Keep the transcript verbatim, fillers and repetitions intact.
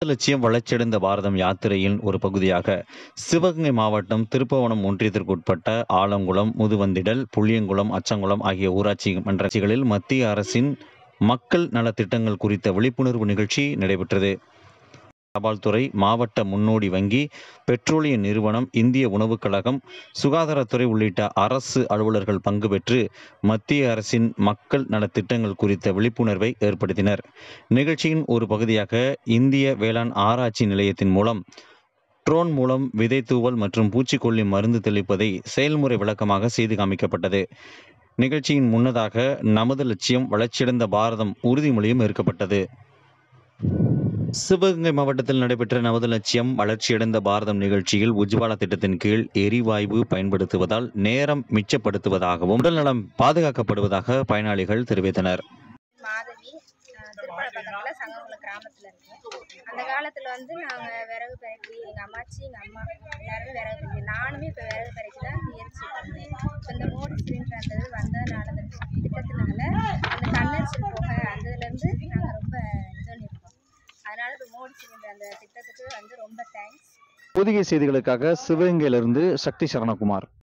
லட்சியம் வளர்ச்சியடைந்த பாரதம் யாத்திரையின் ஒரு பகுதியாக சிவகங்கை மாவட்டம் திருப்புவனம் ஒன்றியத்திற்குட்பட்ட ஆலங்குளம், முதுவந்திடல், புளியங்குளம், அச்சங்குளம் ஆகிய ஊராட்சி மன்றங்களில் மத்திய அரசின் மக்கள் நலத்திட்டங்கள் குறித்த விழிப்புணர்வு நிகழ்ச்சி நடைபெற்றது. தபால்துறை, மாவட்ட முன்னோடி வங்கி, பெட்ரோலிய நிறுவனம், இந்திய உணவுக் கழகம், சுகாதாரத்துறை உள்ளிட்ட அரசு அலுவலர்கள் பங்கு பெற்று மத்திய அரசின் மக்கள் நலத்திட்டங்கள் குறித்த விழிப்புணர்வை ஏற்படுத்தினர். நிகழ்ச்சியின் ஒரு பகுதியாக இந்திய வேளாண் ஆராய்ச்சி நிலையத்தின் மூலம் ட்ரோன் மூலம் விதை தூவல் மற்றும் பூச்சிக்கொல்லி மருந்து தெளிப்பதை செயல்முறை விளக்கமாக செய்து காமிக்கப்பட்டது. நிகழ்ச்சியின் முன்னதாக நமது லட்சியம் வளர்ச்சியடைந்த பாரதம் உறுதிமொழியும் ஏற்கப்பட்டது. சிவகங்கை மாவட்டத்தில் நடைபெற்ற நமது லட்சியம் வளர்ச்சியடைந்த பாரதம் நிகழ்ச்சியில் உஜ்வாலா திட்டத்தின் கீழ் எரிவாயு பயன்படுத்துவதால் நேரம் மிச்சப்படுத்துவதாகவும் உடல்நலம் பாதுகாக்கப்படுவதாக பயனாளிகள் தெரிவித்தனர். மாதவி திருப்பல பக்கத்தில் சங்கங்குளம் கிராமத்தில் இருக்கு. அந்த காலத்தில் வந்து நாங்கள் விறகு பறக்கி எங்கள் அம்மாச்சி எங்கள் அம்மா எல்லாருமே விறகு பறக்கி நானுமே இப்போ விறகு பறக்கி தான் எரிச்சு பண்ணேன். இப்போ இந்த மோடி சிலிண்டர் அந்த இது வந்ததுனால அந்த திட்டத்தினால அந்த கண்ணரிச்சல் போக அந்ததுலேருந்து நாங்கள் ரொம்ப இது பண்ணியிருக்கோம். அதனால இப்போ மோடி சிலிண்டர் அந்த திட்டத்துக்கு வந்து ரொம்ப தேங்க்ஸ். பொதிகை செய்திகளுக்காக சிவகங்கையிலிருந்து சக்தி சரணகுமார்.